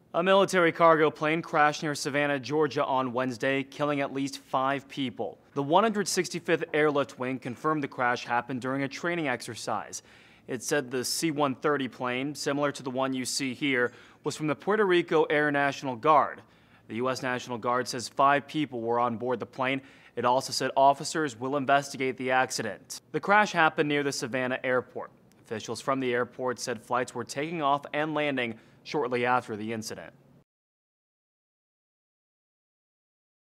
A military cargo plane crashed near Savannah, Georgia on Wednesday, killing at least 5 people. The 165th Airlift Wing confirmed the crash happened during a training exercise. It said the C-130 plane, similar to the one you see here, was from the Puerto Rico Air National Guard. The U.S. National Guard says 5 people were on board the plane. It also said officers will investigate the accident. The crash happened near the Savannah airport. Officials from the airport said flights were taking off and landing shortly after the incident.